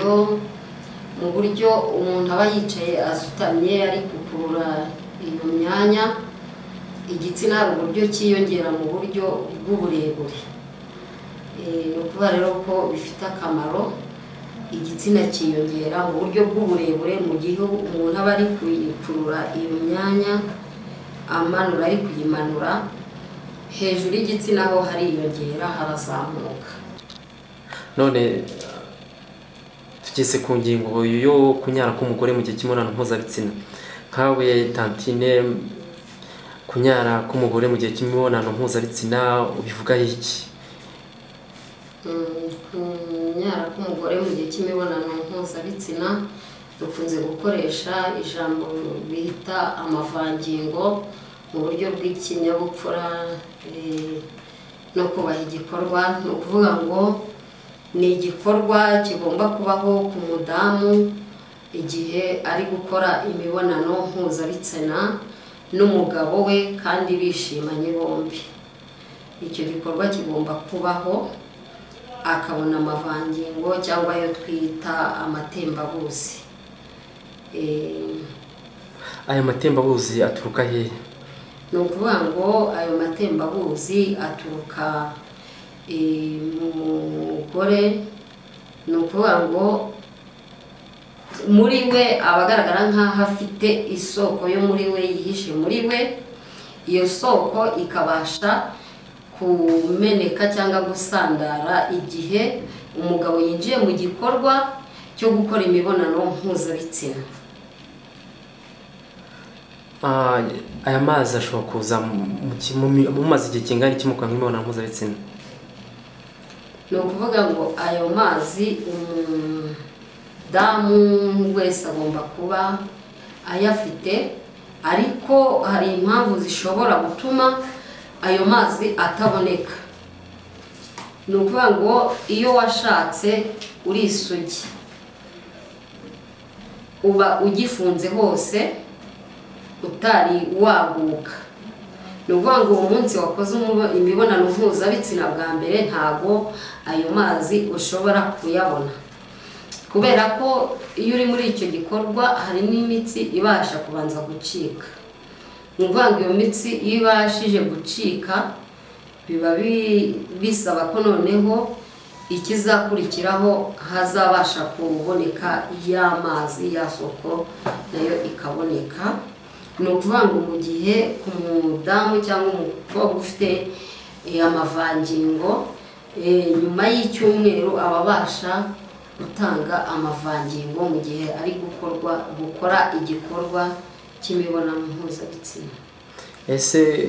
mu buryo umuntu aba yicaye asutamye ari gukurura iyo myanya, igitsina hari uburyo cyiyongera mu buryo bw'uburebure. Ni ukuvuga rero ko bifite akamaro, igitsina cyiyongera mu buryo bw'uburebure mu gihe umuntu aba ari kuyikurura iyo myanya amanura, ari kuyimanura hejuru y'igitsina ho hariyongera, harazamuka. None tugeze ku ngingo yo kunyara k'umugore mu gihe cy'imibonano mpuzabitsina, nkawe Tantine, kunyara k'umugore mu gihe cy'imibonano mpuzabitsina ubivugaho iki? Kunyara k'umugore mu gihe cy'imibonano mpuzabitsina dukunze gukoresha ijambo bita amavangingo mu buryo bw'ikinyabupfura no kubaha igikorwa. Ni ukuvuga ngo ni igikorwa kigomba kubaho ku mudamu igihe ari gukora imibonano mpuzabitsina n'umugabo we kandi bishimanye bombi. Icyo gikorwa kigomba kubaho, akabona amavangingo cyangwa ayo twita amatembabuzi. Aya matembabuzi aturuka hehe? Ni ukuvuga ngo ayo matembabuzi aturuka mu mugore. Ni ukuvuga ngo muri we aba agaragara nk'aho afite isoko yo muri we yihishe muri we, iyo soko ikabasha kumeneka cyangwa gusandara igihe umugabo yinjiye mu gikorwa cyo gukora imibonano mpuzabitsina. Aya mazi ashobora kuza mumaze igihe kingana iki mukora imibonano mpuzabitsina? Ni ukuvuga ngo ayo mazi umudamu wese agomba kuba ayafite, ariko hari impamvu zishobora gutuma ayo mazi ataboneka. Ni ukuvuga ngo iyo washatse uri isugi uba ugifunze hose utari waguka. Ni ukuvuga ngo uwo munsi wakoze imibonano mpuzabitsina bwa mbere ntago ayo mazi ushobora kuyabona, kubera ko iyo uri muri icyo gikorwa hari n'imitsi ibasha kubanza gucika. Ni ukuvuga ngo iyo mitsi iyo ibashije gucika biba bisaba ko noneho ikizakurikiraho hazabasha kuboneka y'amazi, ya soko nayo ikaboneka. Ni ukuvuga ngo mu gihe ku mudamu cyangwa umukobwa ufite amavangingo, nyuma y'icyumweru aba abasha gutanga amavangingo mu gihe ari gukora igikorwa cy'imibonano mpuzabitsina. Ese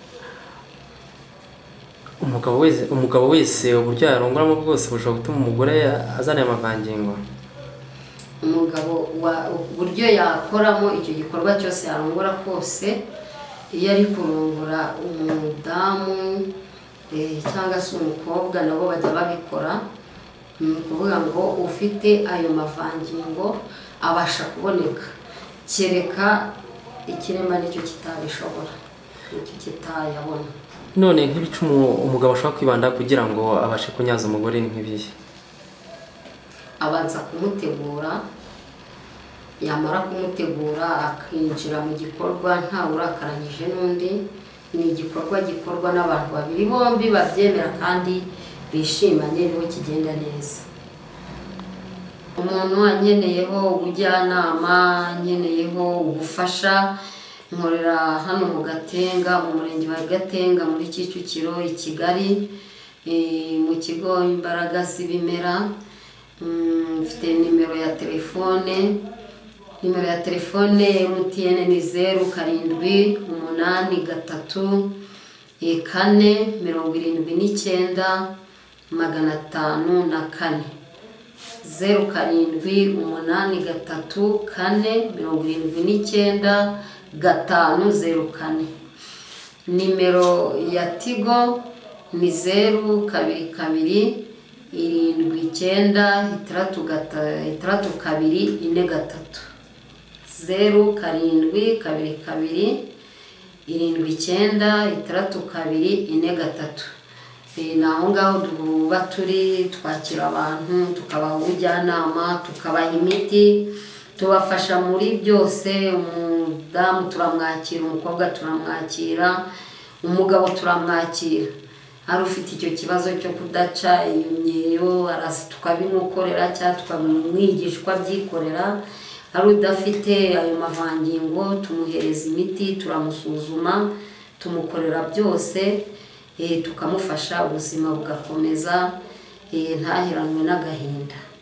umugabo wese uburyo yarongoramo bwose bushobora gutuma umugore azana amavangingo? Umugabo uburyo yakoramo icyo gikorwa cyose yarongora kose, iyo ari kurongora umudamu cyangwa se umukobwa nabo bajya babikora. Ni ukuvuga ngo ufite ayo mavangingo abasha kuboneka, kereka ikirema nicyo kitabishobora, nicyo kitayabona. None nk'ibicumu umugabo ashobora kwibanda kugira ngo abashe kunyaza umugore ni nk'ibihe? Abanza kumutegura, yamara kumutegura akinjira mu gikorwa ntawe urakaranyije n'undi. Ni igikorwa gikorwa n'abantu babiri bombi babyemera kandi bishimanye, niho kigenda neza. Umuntu anyeneyeho ubujyanama, anyeneyeho ubufasha, nkorera hano mu Gatenga, mu murenge wa Gatenga muri Kicukiro i Kigali, mu kigo Imbaraga z'Ibimera. Mfite nimero ya telefone. Nimero ya telefone MTN ni 0783 479 504. 0783 479 Nimero ya Tigo ni 022 79 32 0 722 79 32 43. naho ngaho duba turi twakira abantu tukabaha ubujyanama tukabaha imiti tubafasha muri byose. Umudamu turamwakira, umukobwa turamwakira, umugabo turamwakira. Hari ufite icyo kibazo cyo kudaca iyo myeyo tukabimukorera cyangwa tukamwigisha uko abyikorera. Hari udafite ayo mavangingo tumuhereza imiti, turamusuzuma, tumukorera byose, tukamufasha ubuzima bugakomeza, ntaheranwe n'agahinda.